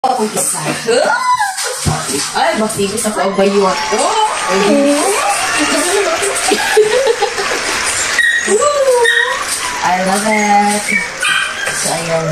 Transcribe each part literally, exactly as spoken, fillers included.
Ako isa. Ay, bakit sa kaubayo ako? I love it. So, ayan.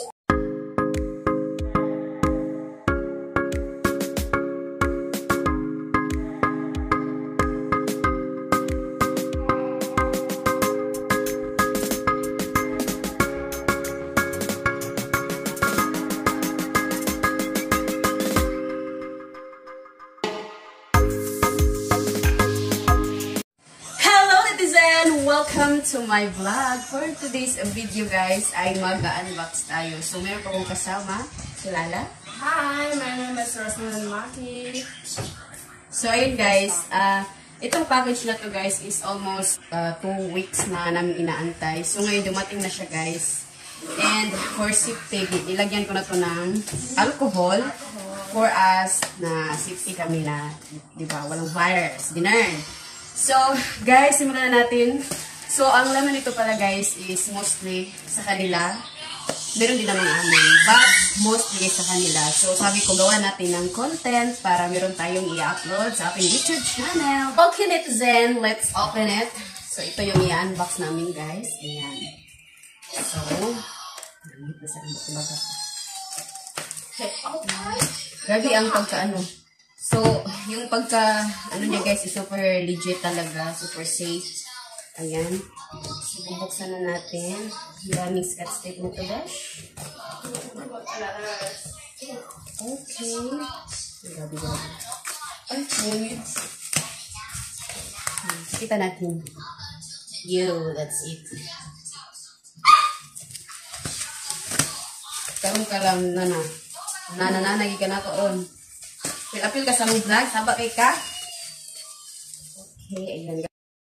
Welcome to my vlog. For today's video guys, ay mag-unbox tayo. So, meron pa akong kasama. Si Lala. Hi, my name is Rosamund Maki. So, ayun guys. Uh, itong package na to guys is almost uh, two weeks na namin inaantay. So, ngayon dumating na siya guys. And for safety, ilagyan ko na to ng alcohol for us na safety kami na, di ba, walang virus. Dinern. So, guys, simulan na natin. So, ang laman nito pala guys is mostly sa kanila. Meron din naman amin. But, mostly sa kanila. So, sabi ko, gawa natin ng content para meron tayong i-upload sa aking YouTube channel. Okay, netizen, let's open it. So, ito yung i-unbox namin guys. Ayan. So, grabe ang pagka-ano. So, yung pagka, ano niya guys, is super legit talaga. Super safe. Ayan. So, bubuksan na natin. Maraming scotch tape na ito, guys. Okay. Grabe, grabe. Ay, wait. Kita natin. Yo, that's it. Karoon ka lang, nana. Nana-nanagi ka na to ron. Apil ka sa mong vlog, haba kay ka. Okay, ayan.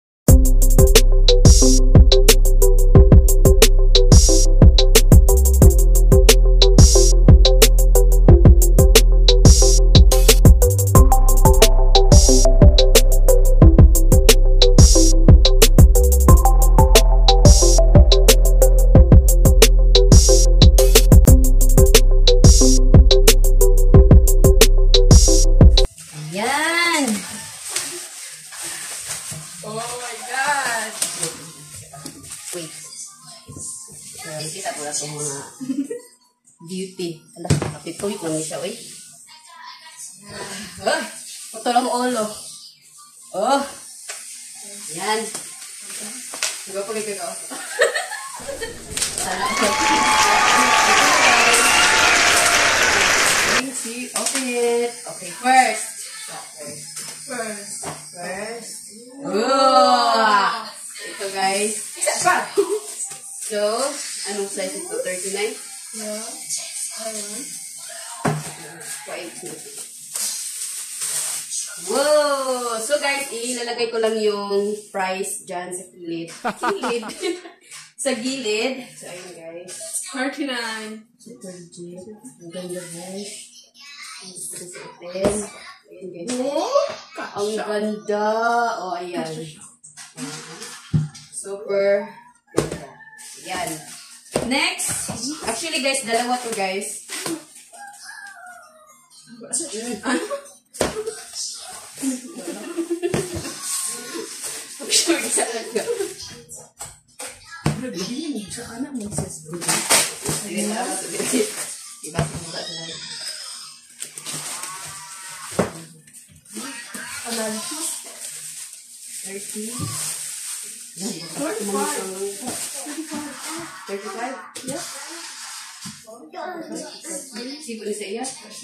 Wait. Uh, kita po na itong mga beauty. Alam, kapituit lang niya siya, wait. Oh, ito lang ulo. Oh. Yan. Diba po kayo ka? Sana ako. See, open it. Okay, first. First. First. Oh! Ito guys. So, anong size ito? thirty-nine? Yeah. Ayun. Wow! So guys, ilalagay ko lang yung price dyan sa gilid. Gilid. Sa gilid. So, ayun guys. thirty-nine. Ito legit. Ang ganda guys. Ayun guys. Ang ganda. O, oh, ayan. Super ganda. Yan. Next. Actually, guys, dalawa to, guys. Actually, isa lang ka. Hindi sa kanan mo sa sbili. Sige, salamat. Iba sa mula sa lahat. thirty. thirty-five. thirty-five? Yeah. Sigo ni sa iya?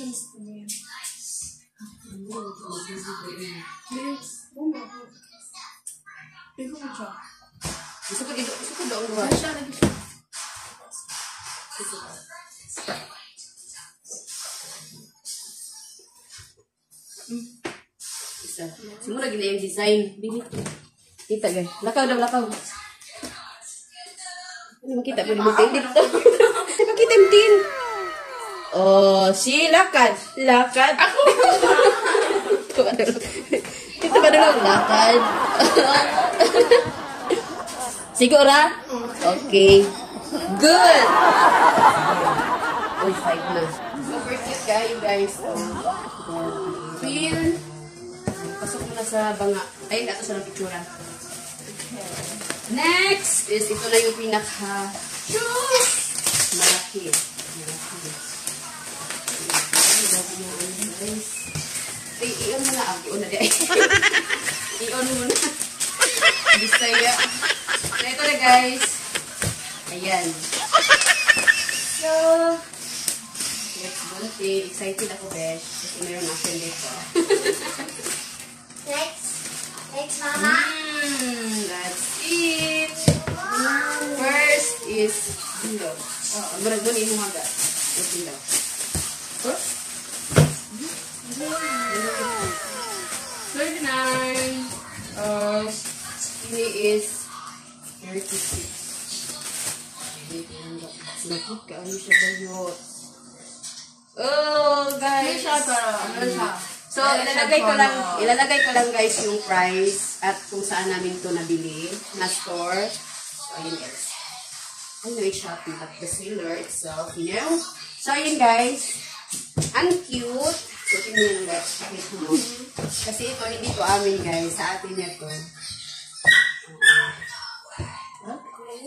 Gusto ko dito. Gusto ko doon ba? Isa. Simula gina yung design. Bili. Kita guys. Lakaw daw, lakaw. Ano makita? Pwede mo tayo dito. Makita yung tin. Oh, si lakad. Lakad. Ako. Ito ba daw lakad? Siguro? Okay. Good. Oh, five na. Super cute guys. kayo guys. Oh. Feel. Pasok mo na sa banga. Ay, nato sa picturean. Next is ito na yung pinaka shoes. Malaki. Malaki. Ay, i-on mo na. I-on na di. I-on mo na. Bisaya. So, ito na guys. Ayan. So, let's bunti. Excited ako, besh. Kasi mayroon action dito. Next. Next, Mama. Mm, that's it. First is window. Oh, murag mo ni mo haga. Yung window. Oh? thirty-nine. Uh, ini is thirty-six. Nakit ka, ano siya bayot? Oh, guys. Ano siya, pero ano siya? So, ilalagay ko lang, ilalagay ko lang guys yung price at kung saan namin to nabili na store. So, ayun guys. I know it's Shopee, but the seller itself, you know? So, ayun guys. Ang cute. So, tingnan nyo guys. Kasi ito, hindi to amin guys. Sa atin niya to. Okay.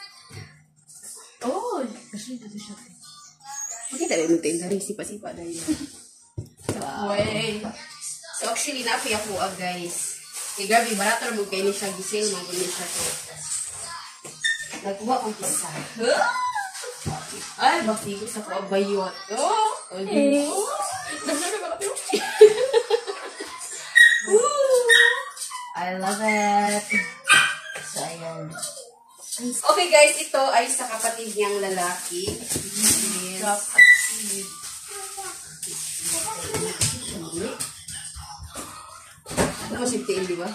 Oh, kasi ito siya. Makita rin natin. Dari sipa-sipa dahil. Wow. Wait. So, actually, napi ako ah, guys. Eh, grabe, barato mo kayo ni siya. Giselle, magunin siya to. Nagkuha kong pisa. Huh? Ay, bakit sa ko bayot. Oh! Okay. I love it. So, ayan. Okay, guys. Ito ay sa kapatid niyang lalaki. Yes. Kapatid. Ano mo si Tiin, di ba?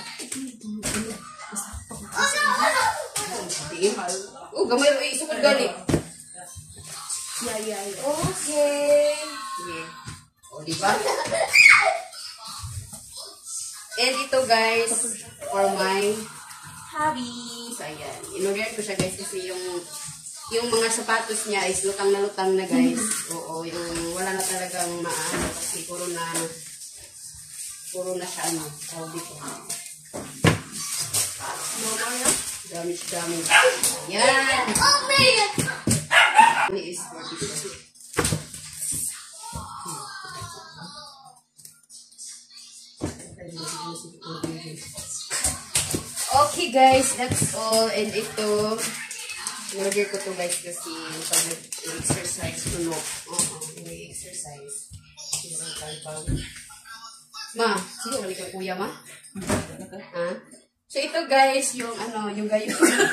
Tiin? Oh, gamay rin. Eh, sukad gali. Yeah, yeah, yeah. Okay. Yeah. O, di ba? And ito, guys, for my hobby. So, ayan. In-order ko siya, guys, kasi yung yung mga sapatos niya is lutang na lutang na, guys. Oo, yung wala na talagang maano kasi puro na puro na siya, ano, tawag dito. Damage, damage. Yan! Oh, man! Ini is forty-two. Okay guys, that's all. And ito, in-order ko to guys kasi pag nag-exercise ko, no? Oo, nag-exercise. Ma, sino ka kuya, ma? Ha? So ito guys, yung ano, yung gayo.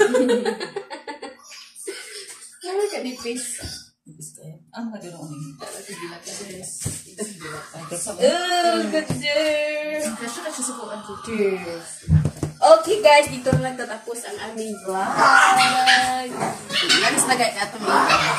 Ano ka ni face? Ang maganoon ni. Ito bilat kasi guys. Ito bilat. Oh, good job. Kasi na siya sukuan ko. Cheers. Okay guys, dito na nagtatapos ang aming vlog. Yan, sagay na ito.